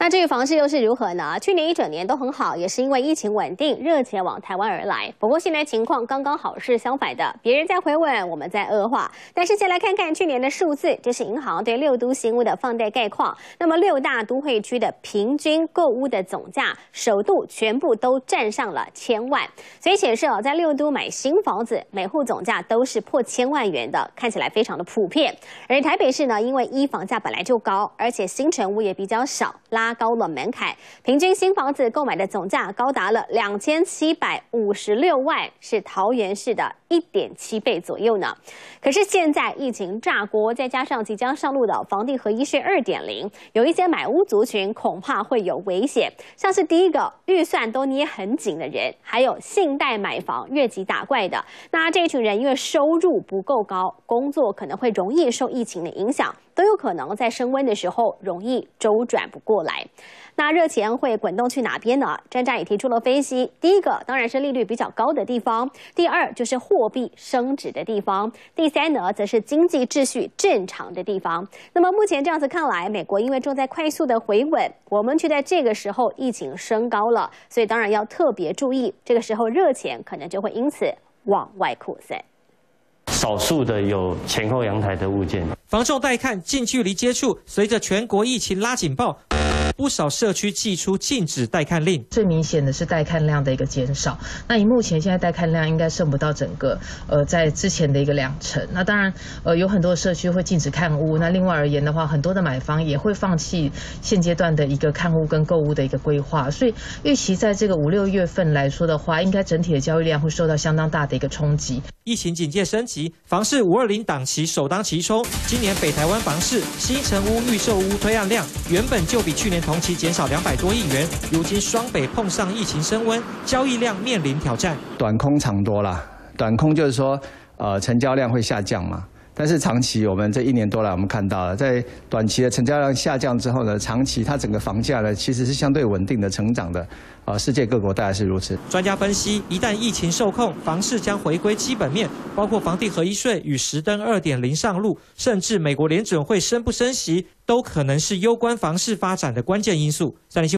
那至于房市又是如何呢？去年一整年都很好，也是因为疫情稳定，热钱往台湾而来。不过现在情况刚刚好是相反的，别人在回稳，我们在恶化。但是先来看看去年的数字，这是银行对6都新屋的放贷概况。那么6大都会区的平均购屋的总价，首度全部都站上了1000万，所以显示在6都买新房子，每户总价都是破1000万元的，看起来非常的普遍。而台北市呢，因为房价本来就高，而且新成屋也比较少，拉高了门槛，平均新房子购买的总价高达了2756万，是桃园市的1.7倍左右呢。可是现在疫情炸锅，再加上即将上路的房地合一税2.0，有一些买屋族群恐怕会有危险，像是第一个预算都捏很紧的人，还有信贷买房越级打怪的。那这群人因为收入不够高，工作可能会容易受疫情的影响，都有可能在升温的时候容易周转不过来。那热钱会滚动去哪边呢？专家也提出了分析，第一个当然是利率比较高的地方，第二就是货币升值的地方，第三呢则是经济秩序正常的地方。那么目前这样子看来，美国因为正在快速的回稳，我们却在这个时候疫情升高了，所以当然要特别注意，这个时候热钱可能就会因此往外扩散。 少数的有前后阳台的物件， 房仲带看近距离接触，随着全国疫情拉警报，不少社区祭出禁止带看令。 最明显的是带看量的一个减少。那以目前现在带看量应该剩不到整个在之前的一个20%。那当然有很多的社区会禁止看屋。那另外而言的话，很多的买方也会放弃现阶段的一个看屋跟购屋的一个规划。所以预期在这个5、6月份来说的话，应该整体的交易量会受到相当大的一个冲击。 疫情警戒升级，房市520档期首当其冲。今年北台湾房市新成屋、预售屋推案量原本就比去年同期减少200多亿元，如今双北碰上疫情升温，交易量面临挑战。 短空长多啦，短空就是说，成交量会下降嘛。但是长期，我们这1年多来，我们看到了，在短期的成交量下降之后呢，长期它整个房价呢，其实是相对稳定的成长的。世界各国大概是如此。 专家分析，一旦疫情受控，房市将回归基本面，包括房地合一税与实登2.0上路，甚至美国联准会升不升息，都可能是攸关房市发展的关键因素。